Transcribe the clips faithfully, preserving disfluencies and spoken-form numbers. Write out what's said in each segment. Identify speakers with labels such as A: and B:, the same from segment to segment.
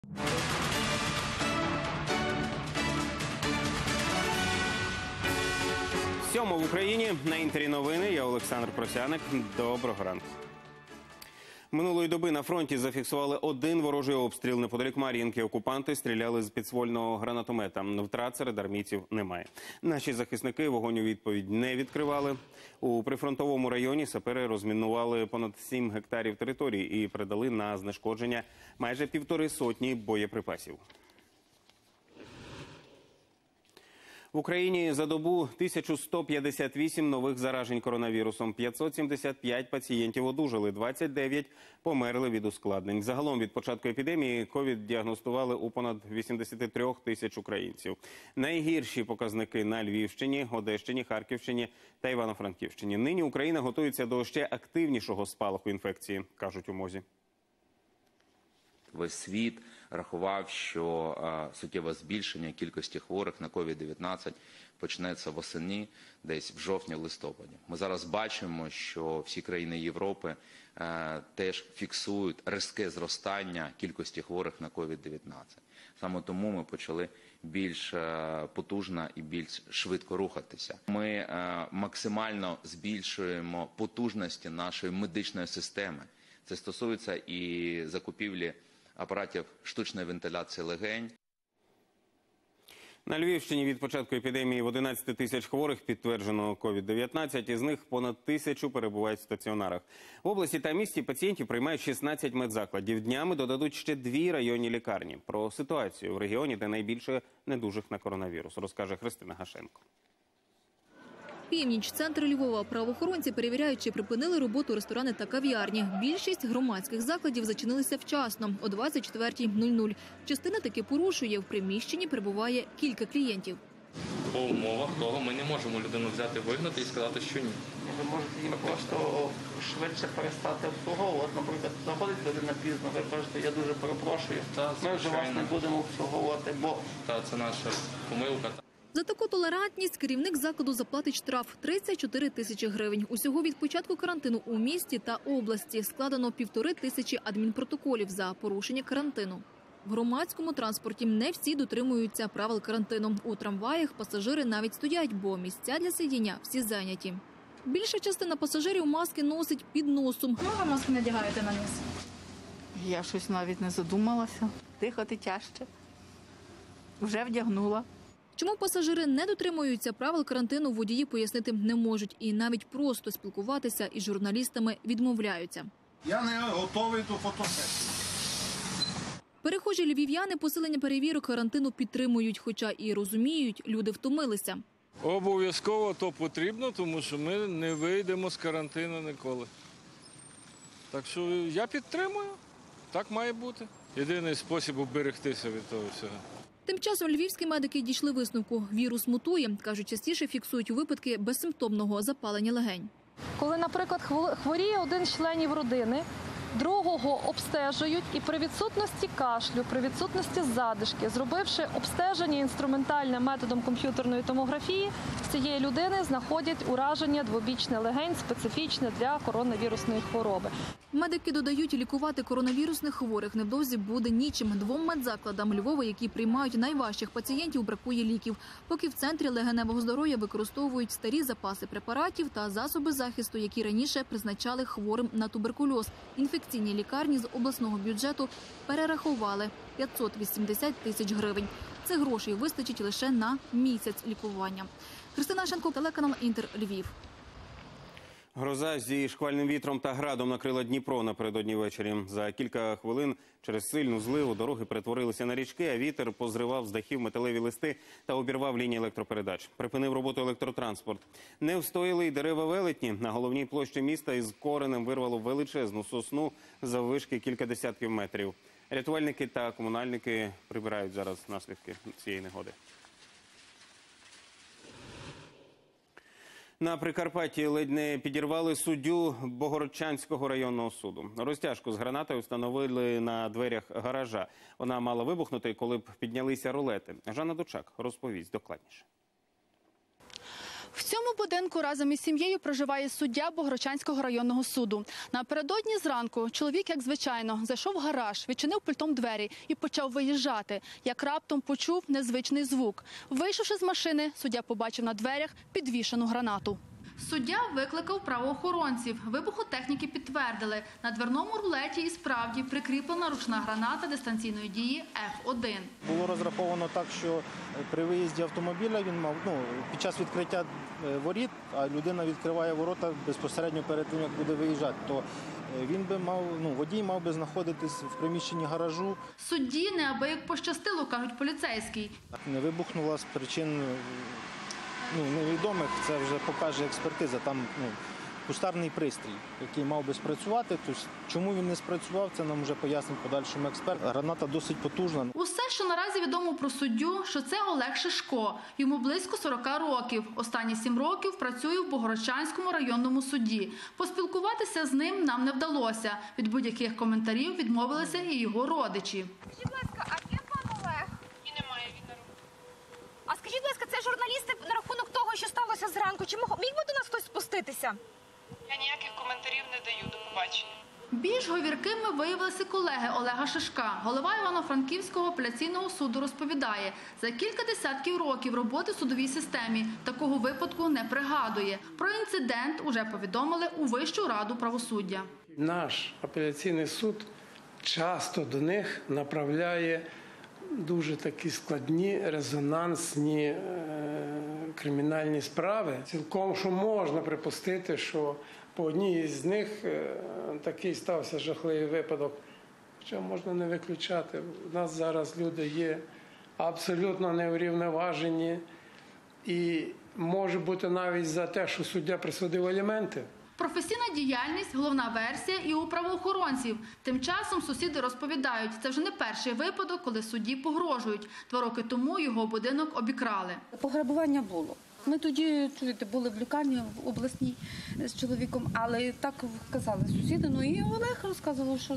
A: Сьомо в Україні. На Інтері новини. Я Олександр Просяник. Доброго ранку. Минулої доби на фронті зафіксували один ворожий обстріл. Неподалік Мар'їнки окупанти стріляли з підствольного гранатомета. Втрат серед армійців немає. Наші захисники вогонь у відповідь не відкривали. У прифронтовому районі сапери розмінували понад сім гектарів території і передали на знешкодження майже півтори сотні боєприпасів. В Україні за добу тисяча сто п'ятдесят вісім нових заражень коронавірусом, п'ятсот сімдесят п'ять пацієнтів одужали, двадцять дев'ять померли від ускладнень. Загалом від початку епідемії ковід діагностували у понад вісімдесят три тисяч українців. Найгірші показники на Львівщині, Одещині, Харківщині та Івано-Франківщині. Нині Україна готується до ще активнішого спалаху інфекції, кажуть у МОЗі.
B: Весь світ рахував, що а, суттєве збільшення кількості хворих на ковід дев'ятнадцять почнеться восени, десь в жовтні-листопаді. Ми зараз бачимо, що всі країни Європи а, теж фіксують різке зростання кількості хворих на ковід дев'ятнадцять. Саме тому ми почали більш а, потужно і більш швидко рухатися. Ми а, максимально збільшуємо потужності нашої медичної системи. Це стосується і закупівлі апаратів штучної вентиляції легень.
A: На Львівщині від початку епідемії в одинадцять тисяч хворих підтверджено ковід дев'ятнадцять, із них понад тисячу перебувають в стаціонарах. В області та місті пацієнтів приймають шістнадцять медзакладів. Днями додадуть ще дві районні лікарні. Про ситуацію в регіоні, де найбільше недужих на коронавірус, розкаже Христина Гашенко.
C: Північ, центр Львова. Правоохоронці перевіряють, чи припинили роботу ресторани та кав'ярні. Більшість громадських закладів зачинилися вчасно, о двадцять четвертій нуль нуль. Частина таки порушує. В приміщенні перебуває кілька клієнтів.
D: По умовах того ми не можемо людину взяти, вигнати і сказати, що ні.
E: Ви можете їм просто швидше перестати обслуговувати. Наприклад, заходить людина пізно, ви кажете, я дуже перепрошую,
D: Та,
E: ми вже вас не будемо обслуговувати, бо...
D: Та, це наша помилка.
C: За таку толерантність керівник закладу заплатить штраф – тридцять чотири тисячі гривень. Усього від початку карантину у місті та області складено півтори тисячі адмінпротоколів за порушення карантину. В громадському транспорті не всі дотримуються правил карантину. У трамваях пасажири навіть стоять, бо місця для сидіння всі зайняті. Більша частина пасажирів маски носить під носом.
F: Чому ви маски надягаєте на ніс?
E: Я щось навіть не задумалася. Дихати тяжче. Вже вдягнула.
C: Чому пасажири не дотримуються правил карантину, водії пояснити не можуть. І навіть просто спілкуватися із журналістами відмовляються.
G: Я не готовий до фотосесії.
C: Перехожі львів'яни посилення перевірок карантину підтримують, хоча і розуміють, люди втомилися.
H: Обов'язково то потрібно, тому що ми не вийдемо з карантину ніколи. Так що я підтримую, так має бути. Єдиний спосіб уберегтися від того всього.
C: Тим часом львівські медики дійшли висновку – вірус мутує. Кажуть, частіше фіксують випадки безсимптомного запалення легень.
F: Коли, наприклад, хворіє один з членів родини, другого обстежують і при відсутності кашлю, при відсутності задишки, зробивши обстеження інструментальне методом комп'ютерної томографії, з цієї людини знаходять ураження двобічне легень, специфічне для коронавірусної хвороби.
C: Медики додають, лікувати коронавірусних хворих невдовзі буде нічим. Двом медзакладам Львова, які приймають найважчих пацієнтів, бракує ліків. Поки в центрі легеневого здоров'я використовують старі запаси препаратів та засоби захисту, які раніше призначали хворим на туберкульоз. Інфекційні лікарні з обласного бюджету перерахували п'ятсот вісімдесят тисяч гривень. Цих грошей вистачить лише на місяць лікування. Христина Гашенко, телеканал Інтер, Львів.
A: Гроза зі шквальним вітром та градом накрила Дніпро напередодні ввечері. За кілька хвилин через сильну зливу дороги перетворилися на річки, а вітер позривав з дахів металеві листи та обірвав лінії електропередач. Припинив роботу електротранспорт. Не встояли й дерева велетні. На головній площі міста із коренем вирвало величезну сосну заввишки кілька десятків метрів. Рятувальники та комунальники прибирають зараз наслідки цієї негоди. На Прикарпатті ледь не підірвали суддю Богородчанського районного суду. Розтяжку з гранатою встановили на дверях гаража. Вона мала вибухнути, коли б піднялися рулети. Жанна Дучак розповість докладніше.
I: В цьому будинку разом із сім'єю проживає суддя Богородчанського районного суду. Напередодні зранку чоловік, як звичайно, зайшов в гараж, відчинив пультом двері і почав виїжджати. Як раптом почув незвичний звук. Вийшовши з машини, суддя побачив на дверях підвішену гранату. Суддя викликав правоохоронців. Вибухотехніки підтвердили, на дверному рулеті і справді прикріплена ручна граната дистанційної дії еф один.
J: Було розраховано так, що при виїзді автомобіля він мав, ну, під час відкриття воріт, а людина відкриває ворота безпосередньо перед тим, як буде виїжджати, то він би мав, ну, водій мав би знаходитись в приміщенні гаражу.
I: Судді неабияк пощастило, кажуть поліцейські.
J: Не вибухнула з причин, ну, невідомих, це вже покаже експертиза. Там, ну, кустарний пристрій, який мав би спрацювати. Тобто, чому він не спрацював, це нам вже пояснить подальшому експерт. Граната досить потужна.
I: Усе, що наразі відомо про суддю, що це Олег Шишко. Йому близько сорока років. Останні сім років працює в Богородчанському районному суді. Поспілкуватися з ним нам не вдалося. Від будь-яких коментарів відмовилися і його родичі.
K: Скажіть, будь ласка, а де пан Олег? І немає, він на роботі. А скажіть, будь ласка, це журналісти на рахунок того, що сталося зранку. Чи міг би до нас хтось спуститися?
L: Я ніяких коментарів не даю. До побачення.
I: Більш говіркими виявилися колеги Олега Шишка. Голова Івано-Франківського апеляційного суду розповідає, за кілька десятків років роботи в судовій системі такого випадку не пригадує. Про інцидент уже повідомили у Вищу раду правосуддя.
M: Наш апеляційний суд часто до них направляє дуже такі складні, резонансні е, кримінальні справи. Цілком, що можна припустити, що по одній з них е, такий стався жахливий випадок. Хоча можна не виключати. У нас зараз люди є абсолютно неврівноважені і може бути навіть за те, що суддя присудив аліменти.
I: Професійна діяльність – головна версія і у правоохоронців. Тим часом сусіди розповідають, це вже не перший випадок, коли судді погрожують. Два роки тому його будинок обікрали.
N: Пограбування було. Ми тоді, чуєте, були в лікарні в обласній з чоловіком, але так казали сусіди. Ну і Олег розказував, що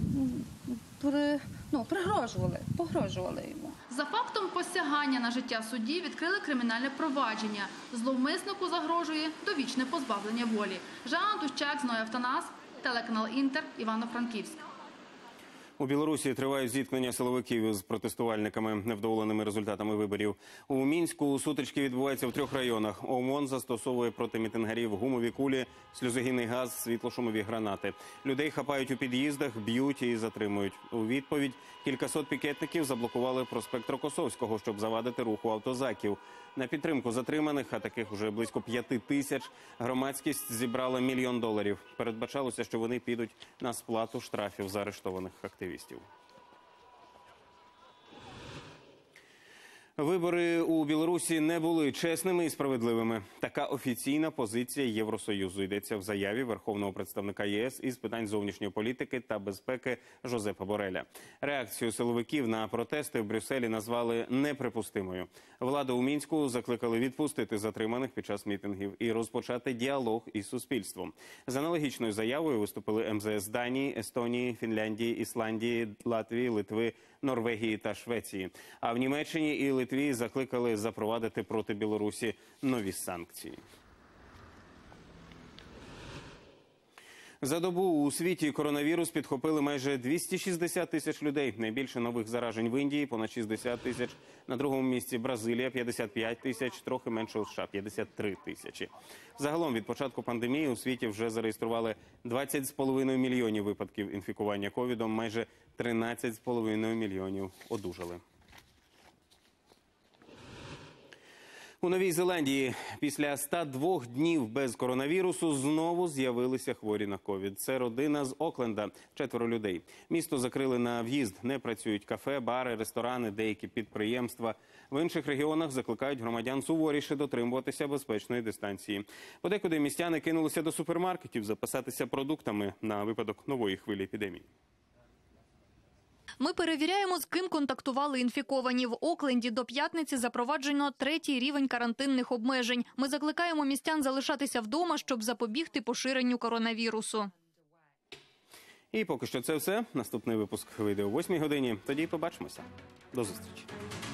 N: при, ну, пригрожували, погрожували йому.
I: За фактом посягання на життя судді відкрили кримінальне провадження. Зловмиснику загрожує довічне позбавлення волі. Жанна Дущак, Зноя Автонас, телеканал Інтер, Івано-Франківськ.
A: У Білорусі тривають зіткнення силовиків з протестувальниками, невдоволеними результатами виборів. У Мінську сутички відбуваються в трьох районах. ОМОН застосовує проти мітингарів гумові кулі, сльозогінний газ, світлошумові гранати. Людей хапають у під'їздах, б'ють і затримують. У відповідь кількасот пікетників заблокували проспект Рокосовського, щоб завадити руху автозаків. На підтримку затриманих, а таких уже близько п'яти тисяч, громадськість зібрала мільйон доларів. Передбачалося, що вони підуть на сплату штрафів заарештованих активістів. Вибори у Білорусі не були чесними і справедливими. Така офіційна позиція Євросоюзу. Йдеться в заяві Верховного представника ЄС із питань зовнішньої політики та безпеки Жозепа Бореля. Реакцію силовиків на протести в Брюсселі назвали неприпустимою. Владу у Мінську закликали відпустити затриманих під час мітингів і розпочати діалог із суспільством. З аналогічною заявою виступили ем зе ес Данії, Естонії, Фінляндії, Ісландії, Латвії, Литви, Норвегії та Швеції. А в Німеччині і Литві закликали запровадити проти Білорусі нові санкції. За добу у світі коронавірус підхопили майже двісті шістдесят тисяч людей. Найбільше нових заражень в Індії – понад шістдесят тисяч. На другому місці Бразилія – п'ятдесят п'ять тисяч, трохи менше у США – п'ятдесят три тисячі. Загалом від початку пандемії у світі вже зареєстрували двадцять з половиною мільйонів випадків інфікування ковідом, майже тринадцять з половиною мільйонів одужали. У Новій Зеландії після ста двох днів без коронавірусу знову з'явилися хворі на ковід. Це родина з Окленда, четверо людей. Місто закрили на в'їзд, не працюють кафе, бари, ресторани, деякі підприємства. В інших регіонах закликають громадян суворіше дотримуватися безпечної дистанції. Подекуди містяни кинулися до супермаркетів запасатися продуктами на випадок нової хвилі епідемії.
C: Ми перевіряємо, з ким контактували інфіковані. В Окленді до п'ятниці запроваджено третій рівень карантинних обмежень. Ми закликаємо містян залишатися вдома, щоб запобігти поширенню коронавірусу.
A: І поки що це все. Наступний випуск вийде о восьмій годині. Тоді побачимося. До зустрічі.